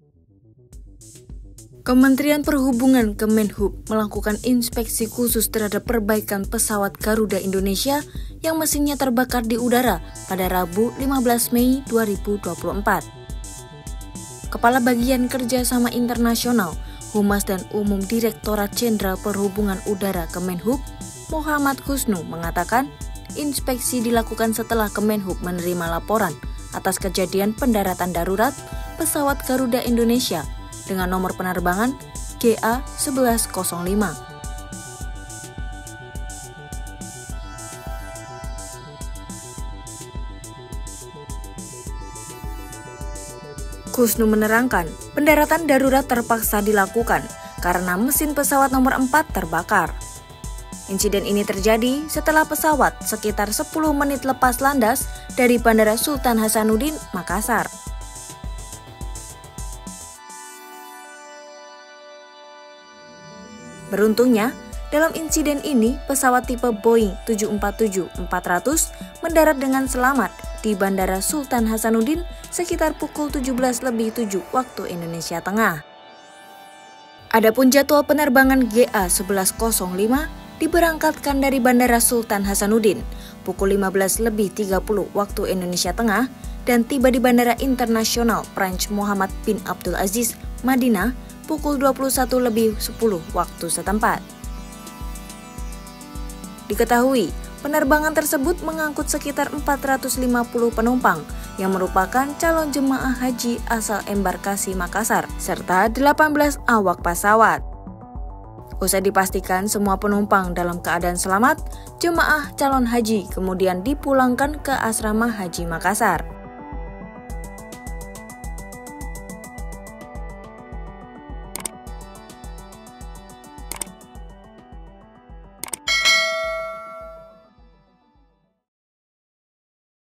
Kementerian Perhubungan Kemenhub melakukan inspeksi khusus terhadap perbaikan pesawat Garuda Indonesia yang mesinnya terbakar di udara pada Rabu 15 Mei 2024. Kepala Bagian Kerjasama Internasional, Humas dan Umum Direktorat Jenderal Perhubungan Udara Kemenhub, Muhammad Husnu mengatakan, inspeksi dilakukan setelah Kemenhub menerima laporan atas kejadian pendaratan darurat pesawat Garuda Indonesia dengan nomor penerbangan GA1105. Husnu menerangkan, pendaratan darurat terpaksa dilakukan karena mesin pesawat nomor 4 terbakar. Insiden ini terjadi setelah pesawat sekitar 10 menit lepas landas dari Bandara Sultan Hasanuddin, Makassar. Beruntungnya, dalam insiden ini pesawat tipe Boeing 747-400 mendarat dengan selamat di Bandara Sultan Hasanuddin sekitar pukul 17.07 waktu Indonesia Tengah. Adapun jadwal penerbangan GA1105 diberangkatkan dari Bandara Sultan Hasanuddin pukul 15.30 waktu Indonesia Tengah dan tiba di Bandara Internasional Prince Muhammad bin Abdul Aziz, Madinah pukul 21.10 waktu setempat. Diketahui, penerbangan tersebut mengangkut sekitar 450 penumpang yang merupakan calon jemaah haji asal embarkasi Makassar serta 18 awak pesawat. Usai dipastikan semua penumpang dalam keadaan selamat, jemaah calon haji kemudian dipulangkan ke asrama haji Makassar.